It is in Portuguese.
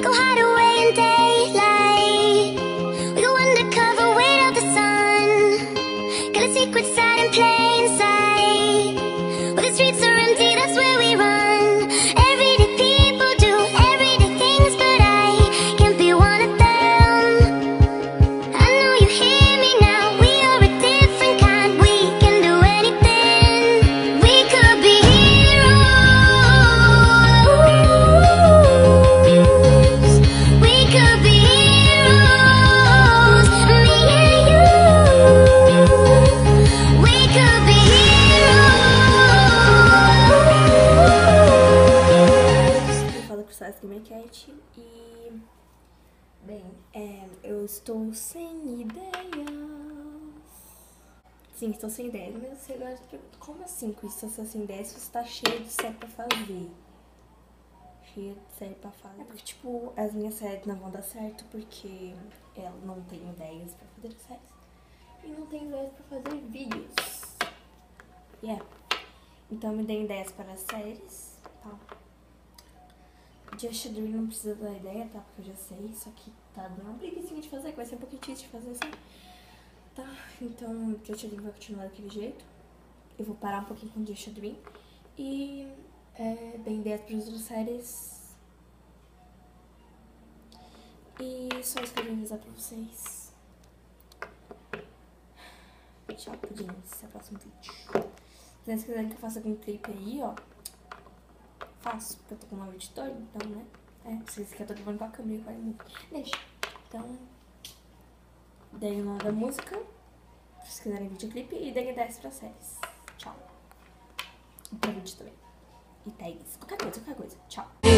We go hide away in daylight. We go undercover, wait out the sun. Got a secret side in plain sight. Where the streets are empty, that's where we run. Everyday people do everyday things, but I can't be one of them. I know you hear me now, we are a different kind. We can do anything. We could be heroes. We could be heroes. Me and you. We could be heroes. Eu falo com o Sasuke Maquete e... Bem, eu estou sem ideias. Sim, estou sem ideias, mas você agora se pergunta, como assim com isso? Você está sem ideias, você tá cheio de série pra fazer. Cheia de série pra fazer. É porque, tipo, as minhas séries não vão dar certo porque eu não tenho ideias pra fazer séries. E não tenho ideias pra fazer vídeos. Então me dê ideias para as séries, tá? Just Dream não precisa dar ideia, tá? Porque eu já sei, só que tá dando uma preguicinha de fazer, que vai ser um pouquinho difícil de fazer, sabe? Tá, então Just Dream vai continuar daquele jeito. Eu vou parar um pouquinho com Just Dream. E dê ideias para as outras séries. E só isso que eu vim avisar pra vocês. Tchau, pudins. Até o próximo vídeo. Se vocês quiserem que eu faça algum clipe aí, ó, faço, porque eu tô com um novo editor, então, né? Vocês que eu tô gravando com a câmera, vai muito. Deixa. Então, deem o nome da música, se vocês quiserem videoclipe, e deem ideias pra séries. Tchau. E pra vídeo também. E tags, qualquer coisa. Tchau.